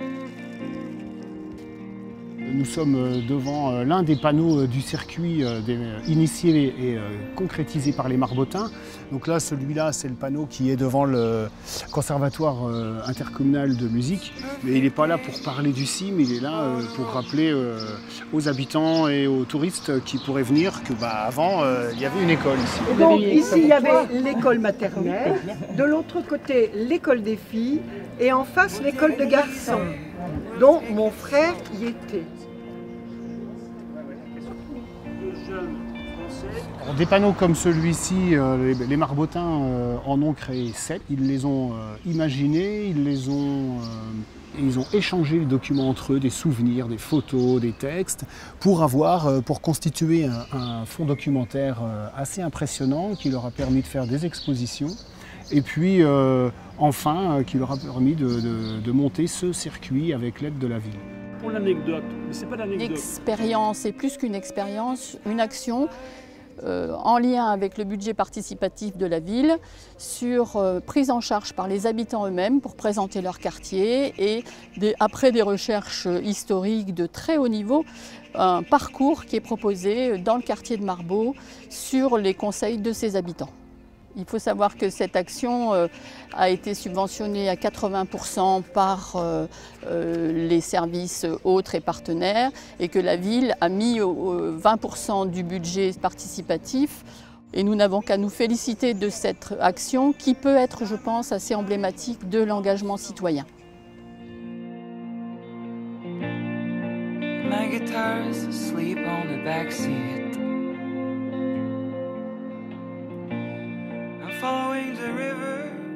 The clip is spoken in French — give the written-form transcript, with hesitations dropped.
Nous sommes devant l'un des panneaux du circuit initié et concrétisé par les Marbotins. Donc là, celui-là, c'est le panneau qui est devant le conservatoire intercommunal de musique. Mais il n'est pas là pour parler du CIM, il est là pour rappeler aux habitants et aux touristes qui pourraient venir que avant, il y avait une école ici. Et donc ici, il y avait l'école maternelle, de l'autre côté, l'école des filles, et en face, l'école de garçons, dont mon frère y était. Alors, des panneaux comme celui-ci, les Marbotins en ont créé 7. Ils les ont imaginés, ils ont échangé les documents entre eux, des souvenirs, des photos, des textes, pour constituer un fonds documentaire assez impressionnant qui leur a permis de faire des expositions. Et puis enfin, qui leur a permis de monter ce circuit avec l'aide de la ville. Pour l'anecdote, mais c'est pas l'anecdote. L'expérience est plus qu'une expérience, une action en lien avec le budget participatif de la ville sur prise en charge par les habitants eux-mêmes pour présenter leur quartier et après des recherches historiques de très haut niveau, un parcours qui est proposé dans le quartier de Marbeau sur les conseils de ses habitants. Il faut savoir que cette action a été subventionnée à 80% par les services autres et partenaires et que la ville a mis 20% du budget participatif. Et nous n'avons qu'à nous féliciter de cette action qui peut être, je pense, assez emblématique de l'engagement citoyen. My guitar's asleep on the backseat. Following the river